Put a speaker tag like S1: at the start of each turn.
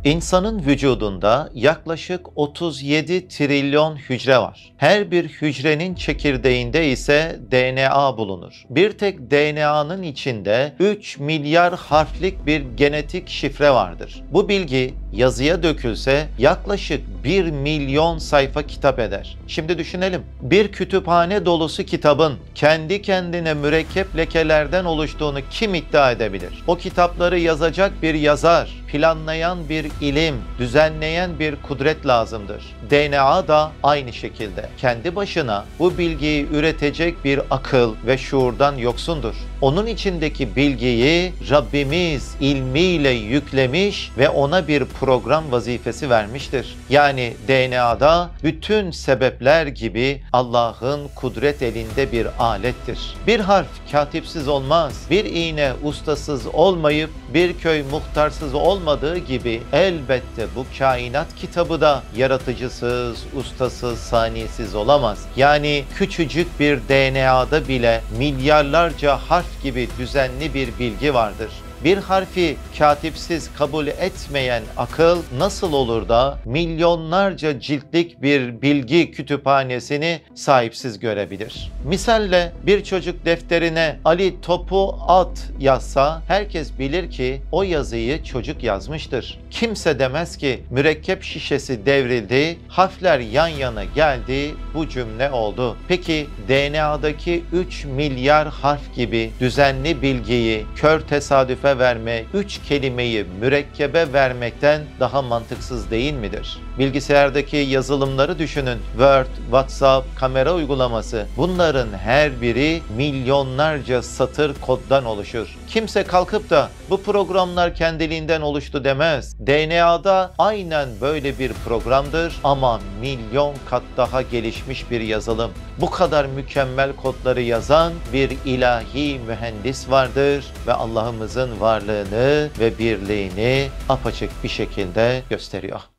S1: İnsanın vücudunda yaklaşık 37 trilyon hücre var. Her bir hücrenin çekirdeğinde ise DNA bulunur. Bir tek DNA'nın içinde 3 milyar harflik bir genetik şifre vardır. Bu bilgi yazıya dökülse yaklaşık 1 milyon sayfa kitap eder. Şimdi düşünelim. Bir kütüphane dolusu kitabın kendi kendine mürekkep lekelerden oluştuğunu kim iddia edebilir? O kitapları yazacak bir yazar, planlayan bir ilim, düzenleyen bir kudret lazımdır. DNA da aynı şekilde. Kendi başına bu bilgiyi üretecek bir akıl ve şuurdan yoksundur. Onun içindeki bilgiyi Rabbimiz ilmiyle yüklemiş ve ona bir program vazifesi vermiştir. Yani DNA'da bütün sebepler gibi Allah'ın kudret elinde bir alettir. Bir harf katipsiz olmaz, bir iğne ustasız olmayıp bir köy muhtarsız olmadığı gibi elbette bu kainat kitabı da yaratıcısız, ustasız, saniyesiz olamaz. Yani küçücük bir DNA'da bile milyarlarca harf gibi düzenli bir bilgi vardır. Bir harfi katipsiz kabul etmeyen akıl nasıl olur da milyonlarca ciltlik bir bilgi kütüphanesini sahipsiz görebilir? Misalle bir çocuk defterine Ali topu at yazsa herkes bilir ki o yazıyı çocuk yazmıştır. Kimse demez ki mürekkep şişesi devrildi, harfler yan yana geldi, bu cümle oldu. Peki DNA'daki 3 milyar harf gibi düzenli bilgiyi kör tesadüfe verme, 3 kelimeyi mürekkebe vermekten daha mantıksız değil midir? Bilgisayardaki yazılımları düşünün. Word, WhatsApp, kamera uygulaması. Bunların her biri milyonlarca satır koddan oluşur. Kimse kalkıp da bu programlar kendiliğinden oluştu demez. DNA'da aynen böyle bir programdır ama milyon kat daha gelişmiş bir yazılım. Bu kadar mükemmel kodları yazan bir ilahi mühendis vardır ve Allah'ımızın varlığını ve birliğini apaçık bir şekilde gösteriyor.